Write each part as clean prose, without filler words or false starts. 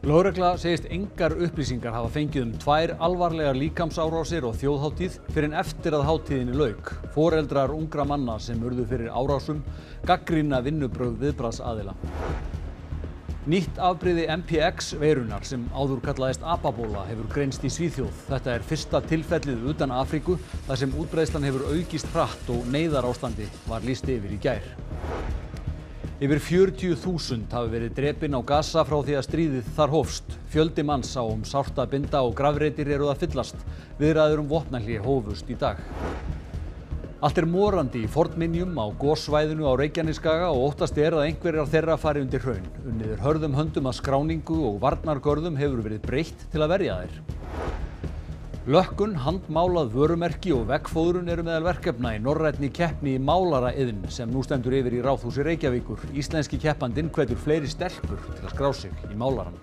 Lögregla segist engar upplýsingar hafa fengið 2 alvarlegar líkamsárásir á þjóðhátíð fyrr en eftir að hátíðinni lauk. Foreldrar ungra manna sem urðu fyrir árásum gagnrýna vinnubrögð viðbragðsaðila. Nýtt afbrigði MPX veirunnar sem áður kallaðist apabóla hefur greinst í Svíþjóð. Þetta er fyrsta tilfellið utan Afríku þar sem útbreiðslan hefur aukist hratt og neyðarástandi var lýst yfir í gær. Yfir 40.000 hafi verið drepin á Gaza frá því að stríðið þar hófst. Fjöldi manns á sárt að binda og grafreitir eru að fyllast. Viðræður vopnahlé hófust í dag. Allt er morandi í fornminjum á gossvæðinu á Reykjanesskaga og óttast er að einhverjar þeirra fari undir hraun. Unnið er hörðum höndum að skráningu og varnargörðum hefur verið breytt til að verja þær. Lökkun, handmálað vörumerki og veggfóðrun eru meðal verkefna í norrænni keppni í málaraiðn sem nú stendur yfir í Ráðhúsi Reykjavíkur. Íslenski keppandinn hvetur fleiri stelpur til að skrá sig í málarann.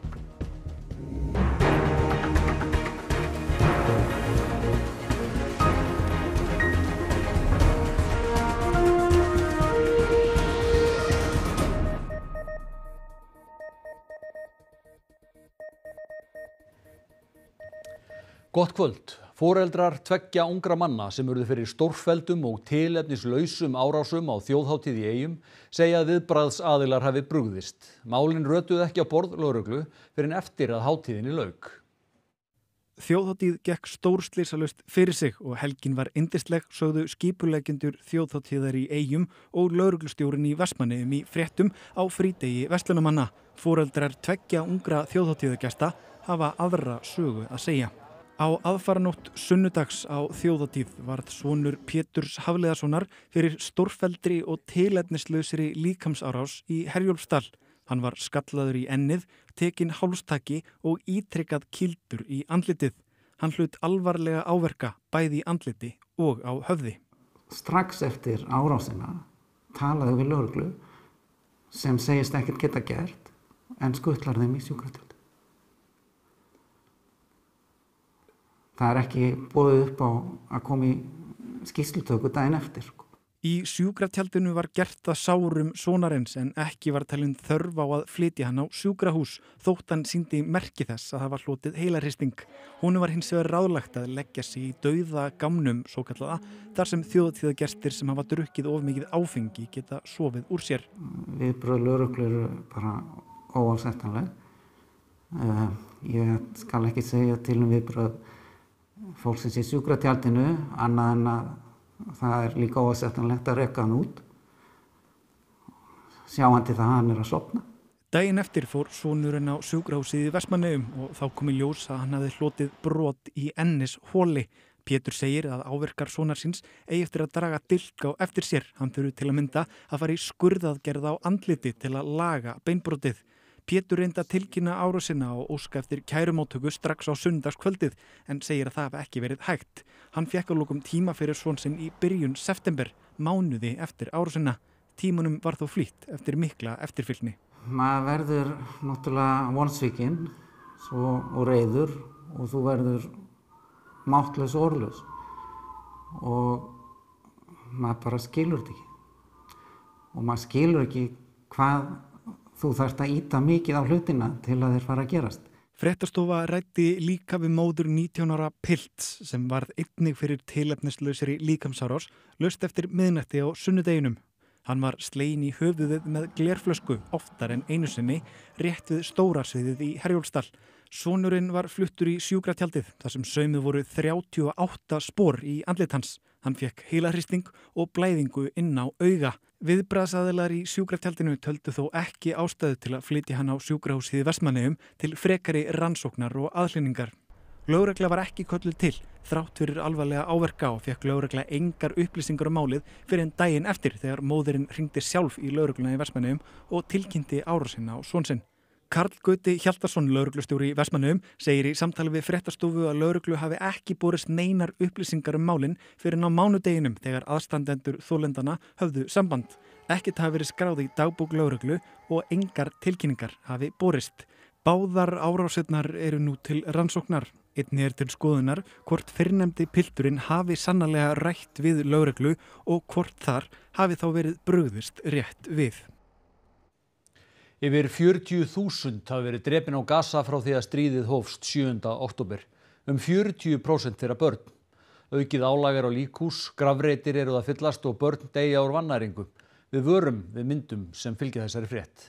Gott kvöld. Foreldrar 2 ungra manna sem urðu fyrir stórfelldum og tilefnislausum árásum á þjóðhátíð í Eyjum segja að viðbragðsaðilar hafi brugðist. Málin rötuðu ekki á borð lögreglu fyrr en eftir að hátíðinni lauk. Þjóðhátíð gekk stórslysalaust fyrir sig og helgin var yndisleg, sögðu skipuleggjendur þjóðhátíðar í Eyjum og lögreglustjórinn í Vestmannaeyjum í fréttum á frídegi verslunarmanna. Foreldrar 2 ungra þjóðhátíðargesta hafa aðra sögu að segja. Á aðfaranótt sunnudags á þjóðhátíð varð sonur Péturs Hafliðasonar fyrir stórfelldri og tilefnislausri líkamsárás í Herjólfsdal. Hann var skallaður í ennið, tekinn hálstaki og ítrekað kýldur í andlitið. Hann hlaut alvarlega áverka bæði í andliti og á höfði. Strax eftir árásina talaði við lögreglu sem segist ekkert geta gert en skutlar þeim í sjúkratjald. Það er ekki boðið upp á að koma í skýrslutöku daginn eftir. Í sjúkratjaldinu var gert að sárum sonarins en ekki var talin þörf á að flytja hann á sjúkrahús þótt hann sýndi merki þess að það var hlotið heilarhristing. Honum var hins vegar ráðlagt að leggja sig í dauða gámnum svokallaða þar sem þjóðhátíðargestir sem hafa drukkið of mikið áfengi geta sofið úr sér. Viðbrögð lögreglu eru bara óásættanleg. Ég skal ekki segja til viðbrögð fólksins í sjúkratjaldinu annað en að það er líka óásættanlegt að reka hann út sjáandi það að hann er að sofna. Daginn eftir fór sonurinn á sjúkrahúsið í Vestmannaeyjum og þá kom í ljós að hann hafði hlotið brot í ennisholi. Pétur segir að áverkar sonar síns eigi eftir að draga dilk á eftir sér. Hann þurfi til að mynda að fara í skurðaðgerð á andliti til að laga beinbrotið. Pétur reyndi að tilkynna árásina og óska eftir kærumóttöku strax á sunnudagskvöldið en segir að það hafi ekki verið hægt. Hann fékk að lokum tíma fyrir son sinn í byrjun september, mánuði eftir árásina. Tímanum var þó flýtt eftir mikla eftirfylgni. Maður verður náttúrulega vonsvikinn og reiður og þú verður máttlaus og orðlaus og maður bara skilur þetta ekki. Og maður skilur ekki hvað þú þarft að ýta mikið á hlutina til að þeir fara að gerast. Fréttastofa ræddi líka við móður 19 ára pilts sem varð einnig fyrir tilefnislausri líkamsárás laust eftir miðnætti á sunnudeginum. Hann var sleginn í höfuðið með glerflösku oftar en einu sinni rétt við stóra sviðið í Herjólfsdal. Sonurinn var fluttur í sjúkratjaldið þar sem saumuð voru 38 spor í andlit hans. Hann fékk heilarhristing og blæðingu inn á auga. Viðbragðsaðilar í sjúkratjaldinu töldu þó ekki ástæðu til að flytja hann á sjúkrahúsið í Vestmannaeyjum til frekari rannsóknar og aðhlynningar. Lögregla var ekki kölluð til, þrátt fyrir alvarlega áverka og fékk lögregla engar upplýsingar um málið fyrir en daginn eftir þegar móðirinn hringdi sjálf í lögregluna í Vestmannaeyjum og tilkynnti árásina á son sinn. Karl Gauti Hjaltason, lögreglustjóri í Vestmannaeyjum, segir í samtali við fréttastofu að lögreglu hafi ekki borist neinar upplýsingar um málin fyrir á mánudeginum þegar aðstandendur þolendana höfðu samband. Ekkert hafi verið skráð í dagbók lögreglu og engar tilkynningar hafi borist. Báðar árásirnar eru nú til rannsóknar. Einnig er til skoðunar hvort fyrrnefndi pilturinn hafi sannarlega rætt við lögreglu og hvort þar hafi þá verið brugðist rétt við. Yfir 40.000 hafa verið drepin á Gaza frá því að stríðið hófst 7. október. 40% þeirra börn. Aukið álag á líkhús, grafreitir eru að fyllast og börn deyja úr vannæringu. Við vörum við myndum sem fylgja þessari frétt.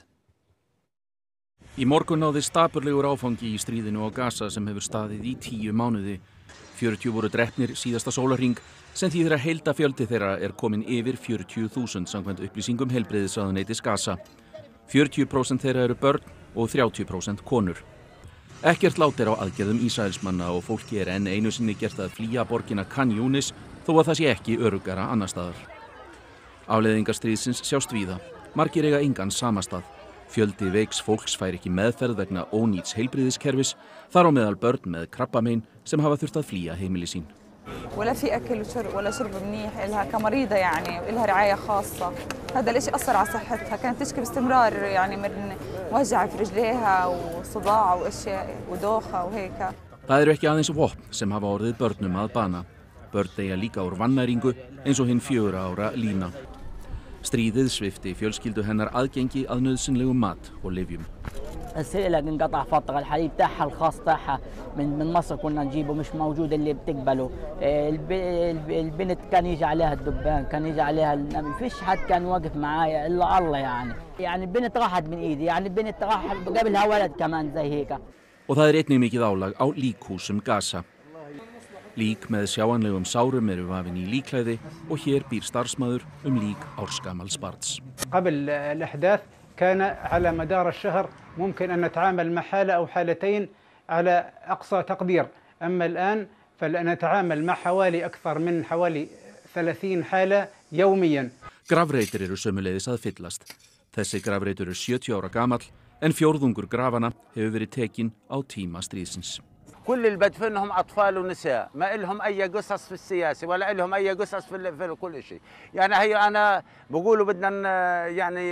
Í morgun náðist dapurlegur áfangi í stríðinu á Gaza sem hefur staðið í 10 mánuði. 40 voru drepnir síðasta sólarhring sem þýðir að heildarfjöldi þeirra er komin yfir 40.000 samkvæmt upplýsingum heilbrigðisráðuneytis Gaza. 40% þeirra eru börn og 30% konur. Ekkert lát er á aðgerðum Ísraelsmanna og fólki er enn einu sinni gert að flýja borgina Khan Yunis þó að það sé ekki öruggara annars staðar. Afleiðingar stríðsins sjást víða. Margir eiga engan samastað. Fjöldi veiks fólks fær ekki meðferð vegna ónýts heilbrigðiskerfis, þar á meðal börn með krabbamein sem hafa þurft að flýja heimili sín. ولا في أكل وشرب ولا شرب منيح إلها كمريضة يعني وإلها رعاية خاصة. هذا الإشي أثر على صحتها، كانت تشكي باستمرار يعني من وجع في رجليها وصداع وأشياء ودوخة وهيك. Það eru ekki aðeins vopn sem hafa orðið börnum að bana. Börn deyja líka úr vannæringu eins og hinn 4 ára Lína. Stríðið svipti fjölskyldu hennar aðgengi að nauðsynlegum mat og lyfjum. السلة انقطع فترة الحليب تاعها الخاص تاعها من مصر كنا نجيبه مش موجود اللي بتقبله البنت كان يجي عليها الدبان كان يجي عليها النبي فيش حد كان واقف معايا إلا الله يعني البنت راحت من إيدي يعني البنت راح قبلها ولد كمان زي هيك. Og það er einnig mikið álag á líkhúsum Gaza. Lík með sjáanlegum sárum eru vafin í líkklæði og hér býr starfsmaður lík ársgamals barns. قبل الأحداث كان على مدار الشهر ممكن أن نتعامل مع حالة أو حالتين على أقصى تقدير، أما الآن فنتعامل مع أكثر من حوالي 30 حالة يوميا. Grafreitir eru sömuleiðis að fyllast. Þessi grafreitur eru 70 ára gamall en fjórðungur grafana hefur verið tekin á tíma stríðsins. كل اللي بدفنهم أطفال ونساء، ما إلهم أي قصص في السياسة ولا إلهم أي قصص في كل شيء. يعني هي أنا بقولوا بدنا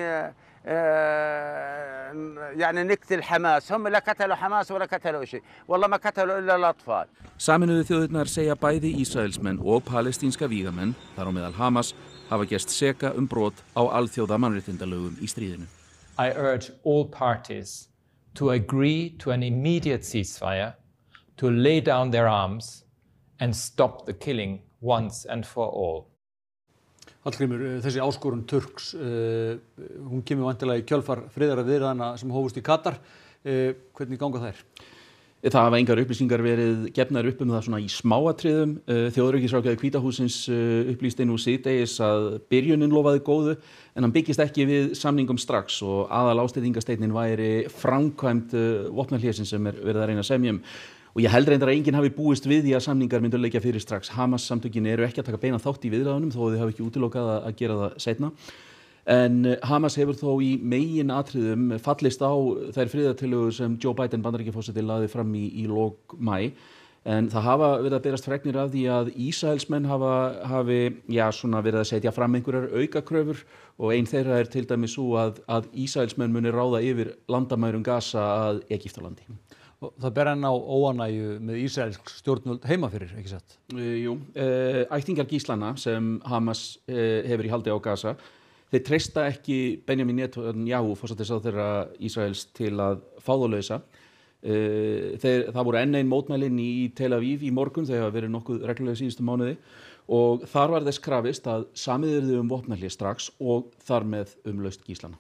يعني نقتل حماس، هم لا قتلوا حماس ولا قتلوا شيء، والله ما قتلوا إلا الأطفال. Sameinuðu þjóðirnar segja bæði Ísraelsmenn og palestínska vígamenn, þar á meðal Hamas, hafa gerst seka brot á alþjóða mannréttindalögum í stríðinu. I urge all parties to agree to an immediate ceasefire, to lay down their arms and stop the killing once and for all. Hallgrímur, þessi áskorun Turks, hún kemur væntanlega í kjölfar friðarviðræðna sem hófust í Katar. Hvernig ganga þær? Það hafa engar upplýsingar verið gefnar upp það svona í smáatriðum. Þjóðaröryggisráðgjafi Hvíta hússins upplýsti nú síðdegis að byrjunin lofaði góðu en hann byggist ekki við samningum strax og aðal ásteytingarsteinninn væri framkvæmd vopnahlésins sem verið að reyna að semja Og ég held reyndar að enginn hafi búist við því að samningar myndu leggja fyrir strax. Hamas samtökin eru ekki að taka beina þátt í viðræðunum þó þau hafi ekki útilokað að gera það seinna. En Hamas hefur þó í megin atriðum fallist á þær friðartillögur sem Joe Biden Bandaríkjaforseti lagði fram í lok maí. En það hafa verið að berast fregnir af því að Ísraelsmenn hafi verið að setja fram einhverjar aukakröfur og ein þeirra til dæmis svo að Ísraelsmenn muni ráða yfir landamærum Gaza að Egyptalandi. Og það ber enn á óánægju með ísraelsk stjórnvöld heima fyrir, ekki satt? Jú, ættingjar gíslana sem Hamas hefur í haldi á Gaza, þeir treysta ekki Benjamin Netanyahu, forsætisráðherra Ísraels, til að fá þá lausa. Það voru enn ein mótmælin í Tel Aviv í morgun, þau hafa verið nokkuð reglulega síðustu mánuði og þar var þess krafist að samið yrði vopnahlé strax og þar með laust gíslana.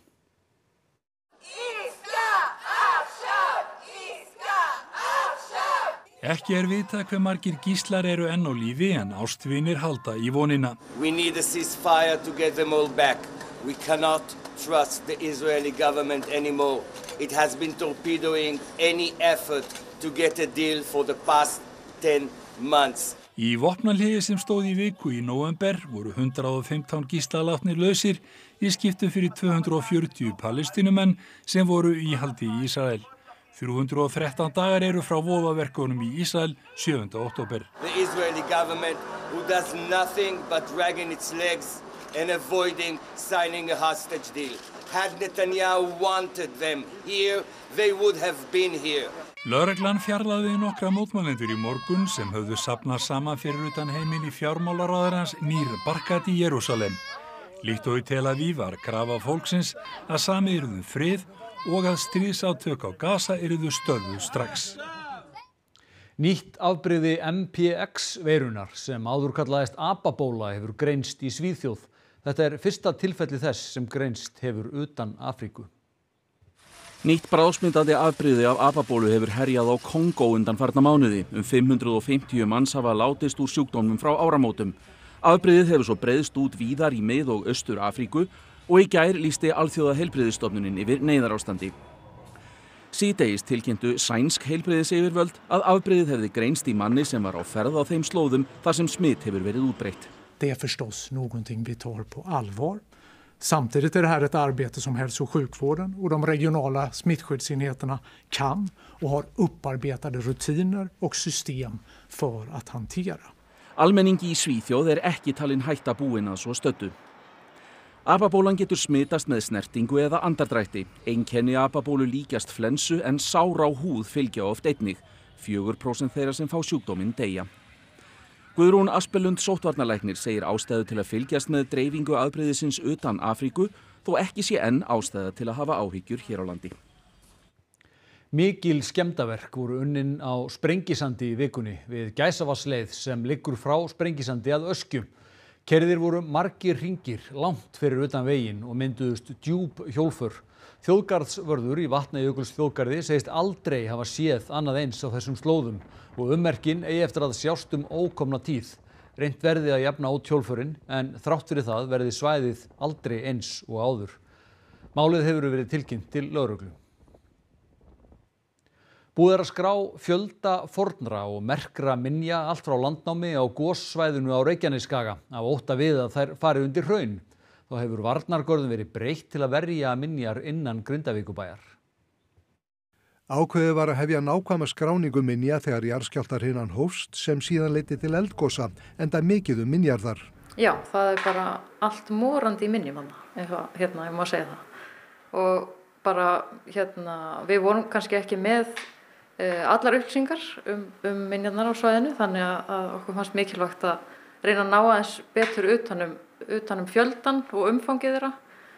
Ekki vitað hve margir gíslar eru enn á lífi en ástvinir halda í vonina. We need a ceasefire to get them all back. We cannot trust the Israeli government anymore. It has been torpedoing any effort to get a deal for the past 10 months. Í vopnahléi sem stóð í viku í nóvember voru 115 gíslar látnir lausir í skiptum fyrir 240 palestínumenn sem voru í haldi í Ísrael. 313 dagar eru frá voðaverkunum í Ísrael 7. október. The Israeli government who does nothing but dragging its legs and avoiding signing a hostage deal. Had Netanyahu wanted them here, they would have been here. Lögreglan fjarlægði nokkra mótmælendur í morgun sem höfðu safnað saman fyrir utan heimili fjármálaráðherrans Nir Barkat í Jerúsalem. Líkt og í Tel Aviv var krafa fólksins að samið yrði frið og að stríðsátök á Gaza yrðu stöðvuð strax. Nýtt afbrigði MPX veirunar sem áður kallaðist apabóla hefur greinst í Svíþjóð. Þetta er fyrsta tilfelli þess sem greinst hefur utan Afríku. Nýtt bráðsmitandi afbrigði af apabólu hefur herjað á Kongó undanfarna mánuði. 550 manns hafa látist úr sjúkdómnum frá áramótum. Afbrigðið hefur svo breiðst út víðar í Mið- og Austur-Afríku og í gær lýsti Alþjóðaheilbrigðisstofnunin yfir neyðarástandi. Síðdegis tilkynntu sænsk heilbrigðisyfirvöld að afbrigðið hefði greinst í manni sem var á ferð á þeim slóðum þar sem smitt hefur verið útbreitt. Det är förstås någonting vi tar på allvar. Samtidigt är det här ett arbete som hälso- och sjukvården och de regionala smittskyddsenheterna kan och har upparbetade rutiner och system för att hantera. Almenningi í Svíþjóð er ekki talin hætta búin að svo stöddu. Apabólan getur smitast með snertingu eða andardrætti. Einkenni apabólu líkjast flensu en sár á húð fylgja oft einnig. 4% þeirra sem fá sjúkdóminn deyja. Guðrún Aspelund sóttvarnalæknir segir ástæðu til að fylgjast með dreifingu afbrigðisins utan Afríku, þó ekki sé enn ástæða til að hafa áhyggjur hér á landi. Mikil skemmdaverk voru unnin á Sprengisandi í vikunni við Gæsavatnsleið sem liggur frá Sprengisandi að Öskju. Keyrðir voru margir hringir langt fyrir utan veginn og mynduðust djúp hjólför. Þjóðgarðsvörður í Vatnajökulsþjóðgarði segist aldrei hafa séð annað eins á þessum slóðum og ummerkin eigi eftir að sjást ókomna tíð. Reynt verði að jafna út hjólförin en þrátt fyrir það verði svæðið aldrei eins og áður. Málið hefur verið tilkynnt til lögreglu. Búið er að skrá fjölda fornra og merkra minja allt frá landnámi á gossvæðinu á Reykjanesskaga af ótta við að þær fari undir hraun. Þá hefur varnargörðum verið breytt til að verja minjar innan Grindavíkurbæjar. Ákveðið var að hefja nákvæma skráningu minja þegar jarðskjálftahrina hófst sem síðan leiddi til eldgosa, enda mikið minjar þar. Já, það er bara allt morandi í minjum ég má segja það. Og bara við vorum kannski ekki með allar upplýsingar minjarnar á svæðinu, þannig að okkur fannst mikilvægt að reyna að ná aðeins betur utan fjöldan og umfangið þeirra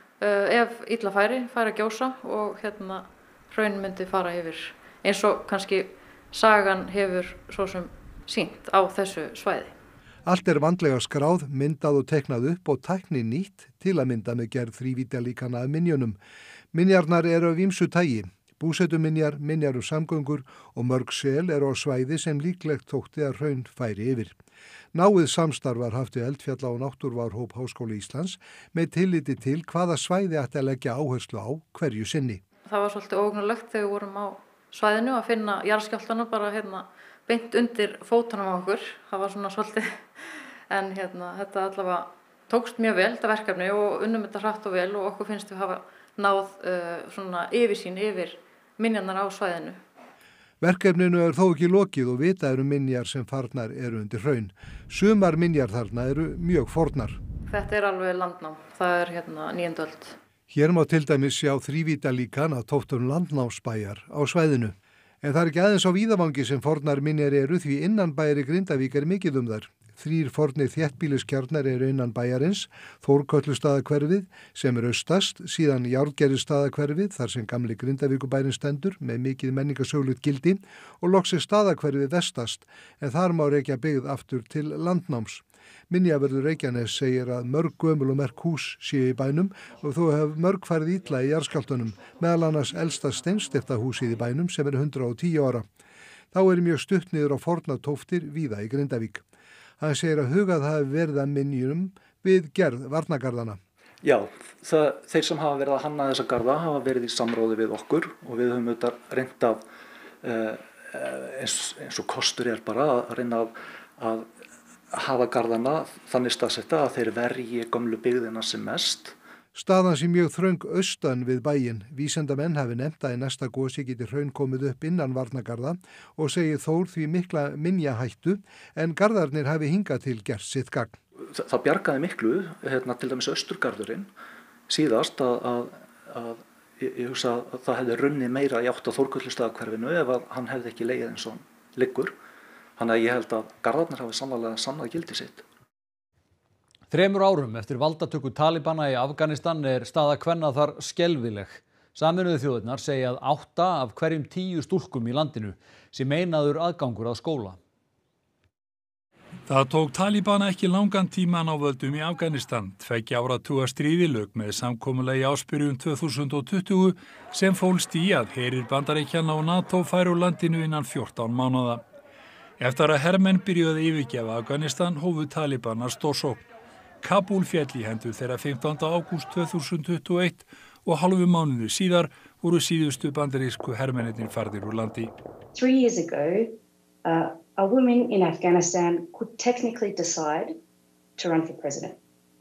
ef illa færi að gjósa og hraun myndi fara yfir eins og kannski sagan hefur svo sem sýnt á þessu svæði. Allt er vandlega skráð, myndað og teiknað upp og tækni nýtt til að mynda með gerð þrívíddarlíkana af minjunum. Minjarnar eru af ýmsu tagi. Búsetuminjar, minjar samgöngur og mörg sel eru á svæði sem líklegt þótti að hraun færi yfir. Náið samstarf var haft við Eldfjalla- og náttúruvárhóp Háskóla Íslands með tilliti til hvaða svæði ætti að leggja áherslu á hverju sinni. Það var svolítið ógnulegt þegar við vorum á svæðinu að finna jarðskjálftana bara beint undir fótunum á okkur. Það var svona svolítið, en þetta allavega tókst mjög vel, þetta verkefni, og unnum þetta hratt og vel og okkur finnst við hafa náð svona yfirsýn yfir minjarnar á svæðinu. Verkefninu er þó ekki lokið og vita eru minjar sem farnar eru undir hraun. Sumar minjar þarna eru mjög fornar. Þetta er alveg landnám, það er 9. öld. Hér má til dæmis sjá þrívíddarlíkan af tóftum landnámsbæjar á svæðinu. En það er ekki aðeins á víðavangi sem fornar minjar eru því innan bæjar í Grindavík er mikið þær. 3 fornir þéttbýliskjarnar eru innan bæjarins, Þórkötlustaðahverfið sem er austast, síðan Járngerðisstaðahverfið þar sem gamli Grindavíkurbærinn stendur með mikið menningarsögulegt gildi og loks staðahverfið vestast en þar má rekja byggð aftur til landnáms. Minjavörður Reykjanes segir að mörg gömul og merk hús séu í bænum og þó hefur mörg farið illa í jarðskjálftunum, meðal annars elsta steinstiftahúsið í bænum sem er 110 ára. Þá er mjög stutt niður á forna tóftir víða í Grindavík. Hann segir að hugað hafi verið að minjunum við gerð varnargarðana. Já, þeir sem hafa verið að hanna þessa garða hafa verið í samráði við okkur og við höfum auðvitað reynt af eins og kostur er bara að reyna að hafa garðana þannig staðsetta að þeir verji gömlu byggðina sem mest. Staðan sé mjög þröng austan við bæinn. Vísindamenn hafi nefnt að í næsta gosi geti hraun komið upp innan varnargarða og segir Þór því mikla minjahættu en garðarnir hafi hingað til gert sitt gagn. Það bjargaði miklu, til dæmis austurgarðurinn síðast að ég hugsa að það hefði runnið meira í átt á Þórkötlustaðahverfinu ef að hann hefði ekki legið eins og liggur. Þannig að ég held að garðarnir hafi sannarlega sannað gildi sitt. 3 árum eftir valdatöku talibana í Afganistan er staða kvenna þar skelfileg. Sameinuðu þjóðirnar segja að 8 af hverjum 10 stúlkum í landinu sé meinaður aðgangur að skóla. Það tók Talibana ekki langan tíma að ná völdum í Afganistan. 2 áratuga stríði lauk með samkomulagi í ársbyrjun 2020 sem fólst í að herir Bandaríkjanna og NATO færu úr landinu innan 14 mánaða. Eftir að hermenn byrjuðu að yfirgefa Afganistan hófu Talibanar stórsókn. Kabúl féll í hendur þeirra 15. ágúst 2021 og hálfu mánuði síðar voru síðustu bandarísku hermennirnir farnir úr landi. 3 years ago, a woman in Afghanistan could technically decide to run for president.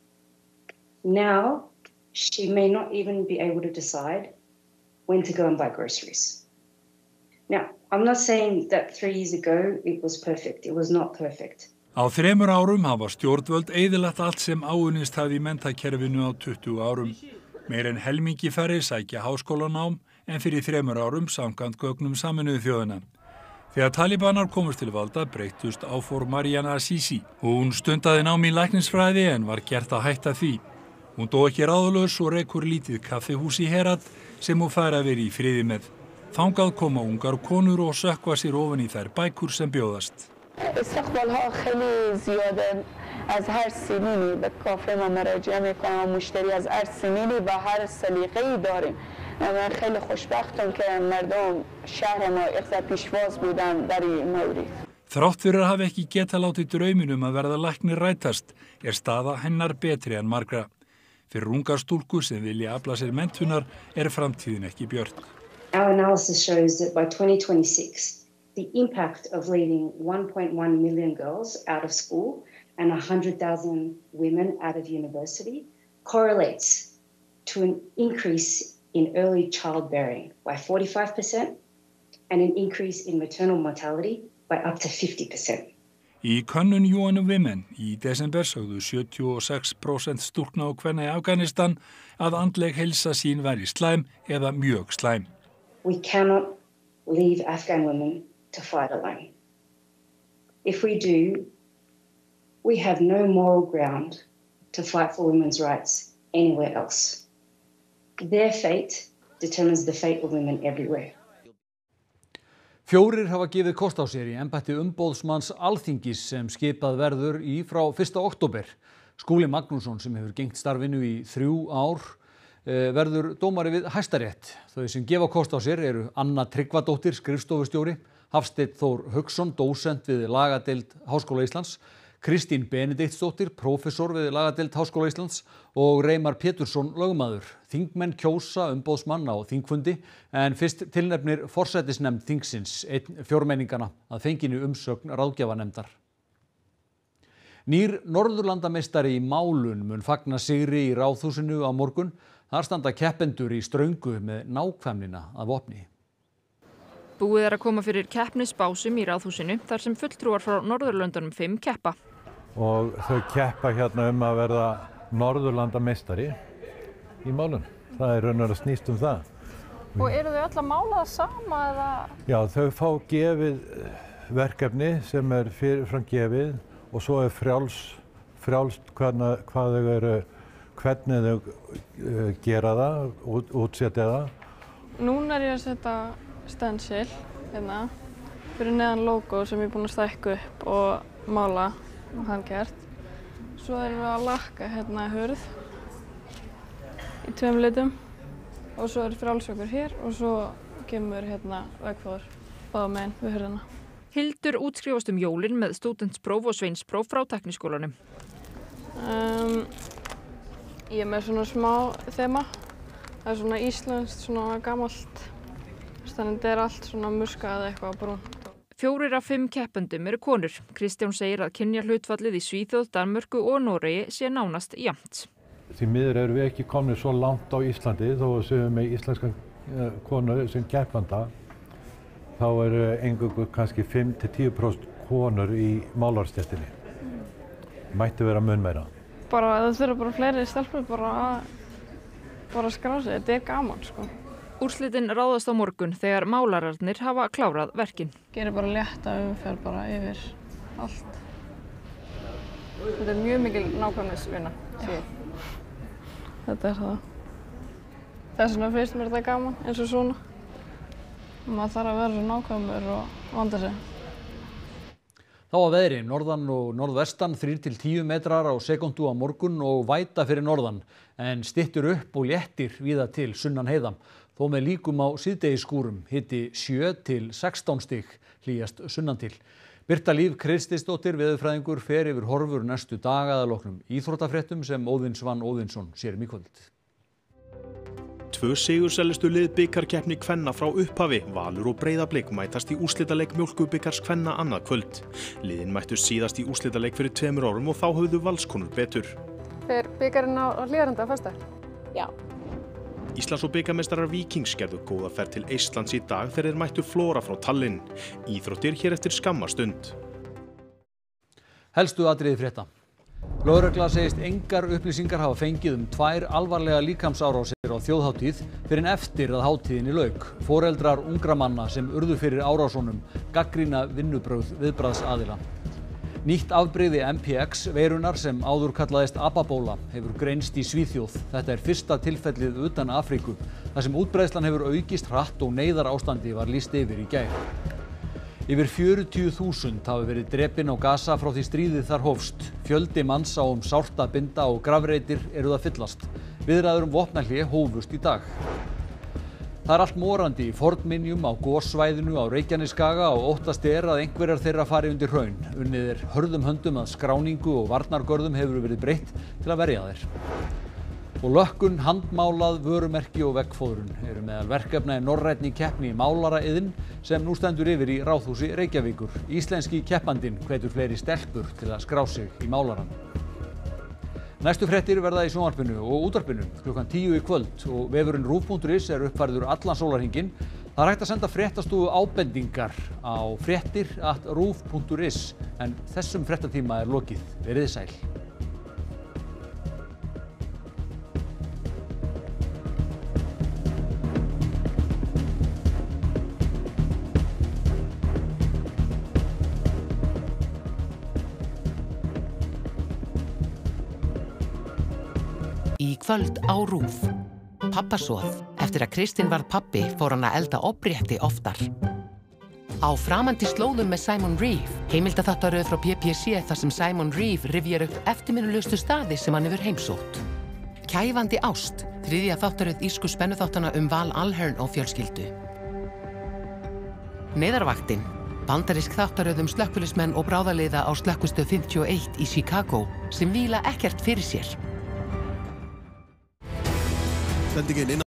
Now, she may not even be able to decide when to go and buy groceries. Now, I'm not saying that 3 years ago it was perfect. It was not perfect. Á 3 árum hafa stjórnvöld eyðilagt allt sem áunnist hafði í menntakerfinu á 20 árum. Meir en helmingi færri sækja háskólanám en fyrir 3 árum samkvæmt gögnum Sameinuðu þjóðanna. Þegar Talibanar komust til valda breyttust áform Mariana Assisi. Hún stundaði nám í læknisfræði en var gert að hætta því. Hún dó ekki ráðalaus og rekur lítið kaffihús í Herat sem hún fær að vera í friði með. Þangað koma ungar konur og sökkva sér ofan í þær bækur sem bjóðast. استقبالها خیلی زیاده از هر سنینی به کافه ما مراجعه میکنم مشتری از هر سنینی و هر سلیقه‌ای داریم من خیلی خوشبختم که مردم شهر ما اقتصاد پیشواز بودن در این مورد Þrátt fyrir að hafa ekki getað látið drauminn að verða læknir rætast staða hennar betri en margra. Fyrir ungar stúlkur sem vilja afla sér menntunar framtíðin ekki björt. Our analysis shows that by 2026 the impact of leaving 1.1 million girls out of school and 100,000 women out of university correlates to an increase in early childbearing by 45% and an increase in maternal mortality by up to 50%. Í könnun UN Women í desember sögðu 76% stúlkna og kvenna í Afganistan að andleg heilsa sín væri slæm eða mjög slæm. We cannot leave Afghan women to fight alone. If we do, we have no moral ground to fight for women's rights anywhere else. Their fate determines the fate of women everywhere. 4 hafa gefið kost á sér í embætti umboðsmanns Alþingis sem skipað verður í frá 1. október. Skúli Magnússon sem hefur gegnt starfinu í 3 ár verður dómari við Hæstarétt. Þau sem gefa kost á sér eru Anna Tryggvadóttir, skrifstofustjóri, Hafsteinn Þór Hauksson, dósent við lagadeild Háskóla Íslands, Kristín Benediktsdóttir, prófessor við lagadeild Háskóla Íslands og Reimar Pétursson, lögmaður. Þingmenn kjósa umboðsmann á þingfundi en fyrst tilnefnir forsætisnefnd þingsins einn fjórmenningana að fenginni umsögn ráðgjafarnefndar. Nýr Norðurlandameistari í málun mun fagna sigri í Ráðhúsinu á morgun. Þar standa keppendur í ströngu með nákvæmnina að vopni. Búið að koma fyrir keppnisbásum í Ráðhúsinu þar sem fulltrúar frá Norðurlöndunum 5 keppa. Og þau keppa hérna að verða Norðurlandameistari í málun. Það raunverulega snýst það. Og eru þau öll að mála það sama eða? Já, þau fá gefið verkefni sem fyrirfram gefið og svo frjálst hvernig þau gera það, útsetja það. Núna ég að setja stencil hérna fyrir neðan logo sem ég er búin að stækka upp og mála handgert. Svo erum við að lakka hérna hurð í 2 litum og svo frjálsökur hér og svo kemur hérna veggfóður báða megin við hurðina. Hildur útskrifast jólin með stúdentspróf og sveinspróf frá Tekniskólanum. Ég með svona smá þema. Það svona íslenskt, svona gamalt. Þannig þetta allt svona muska eða eitthvað brúnt. 4 af 5 keppendum eru konur. Kristján segir að kynjahlutfallið í Svíþjóð, Danmörku og Noregi sé nánast jafnt. Því miður erum við ekki komnir svo langt á Íslandi þó að séum með íslenska konur sem keppanda. Þá eingöngu kannski 5–10% konur í málarstéttinni. Mætti vera mun meira. Það þurfa bara fleiri stelpur bara að skrá sig. Þetta gaman sko. Úrslitin ráðast á morgun þegar málararnir hafa klárað verkin. Gerir bara létta umferð bara yfir allt. Þetta mjög mikil nákvæmnisvinna. Þetta það. Þess vegna finnst mér þetta gaman eins og svona. Maður þarf að vera svo nákvæmur og vanda sig. Þá að veðri, norðan og norðvestan 3 til 10 metrar á sekúndu á morgun og væta fyrir norðan, en styttur upp og léttir víða til sunnan heiða. Þó með líkum á síðdegisskúrum, hiti 7 til 16 stig, hlýjast sunnan til. Birta Líf Kristinsdóttir veðurfræðingur fer yfir horfur næstu daga að loknum íþróttafréttum sem Óðinn Svann Óðinsson sér í kvöld. 2 sigursælustu lið bikarkeppni kvenna frá upphafi, Valur og Breiðablik mætast í úrslitaleik Mjólkurbikars kvenna annað kvöld. Liðin mættust síðast í úrslitaleik fyrir 2 árum og þá höfðu Valskonur betur. Fer bikarinn á Hlíðarenda á föstudag? Já. Íslands- og bikarmeistarar Víkings gerðu góða ferð til Eistlands í dag þegar þeir mættu Flóra frá Tallinn. Íþróttir hér eftir skamma stund. Helstu atriði frétta. Lögregla segist engar upplýsingar hafa fengið 2 alvarlega líkamsárásir á þjóðhátíð fyrir en eftir að hátíðinni lauk. Foreldrar ungra manna sem urðu fyrir árásunum gagnrýna vinnubrögð viðbragðsaðila. Nýtt afbrigði MPX veirunar sem áður kallaðist apabóla hefur greinst í Svíþjóð. Þetta er fyrsta tilfellið utan Afríku, þar sem útbreiðslan hefur aukist hratt og neyðarástandi var lýst yfir í gær. Yfir 40.000 hafa verið drepin á Gaza frá því stríðið þar hófst. Fjöldi manns á sárt að binda og grafreitir eru það fyllast. Viðræður vopnahlé hófust í dag. Það er allt morandi í fornminjum á gossvæðinu á Reykjanesskaga og óttast að einhverjar þeirra fari undir hraun. Unnið er hörðum höndum að skráningu og varnargörðum hefur verið breytt til að verja þeir. Og lökkun, handmálað, vörumerki og veggfóðrun eru meðal verkefna í norrænni keppni í málaraiðn sem nú stendur yfir í Ráðhúsi Reykjavíkur. Íslenski keppandinn hvetur fleiri stelpur til að skrá sig í málaran. Næstu fréttir verða í sjónvarpinu og útvarpinu klukkan 10 í kvöld og vefurinn ruv.is er uppfærður allan sólarhringinn. Það er hægt að senda fréttastofu ábendingar á fréttir@ruv.is en þessum fréttatíma er lokið. Verið þið sæl. Í kvöld á RÚV. Pappasóð. Eftir að Kristinn varð pappi fór hann að elda obrétti oftar. Á framandi slóðum með Simon Reeve. Heimildaþáttaröð frá BBC þar sem Simon Reeve rifjar upp eftirminnilegustu staði sem hann hefur heimsótt. Kæfandi ást. 3. þáttaröð írsku spennuþáttana Val Alhern og fjölskyldu. Neyðarvaktin. Bandarísk þáttaröð slökkviliðsmenn og bráðaliða á slökkvistöð 51 í Chicago sem víla ekkert fyrir sér. Sendingin inn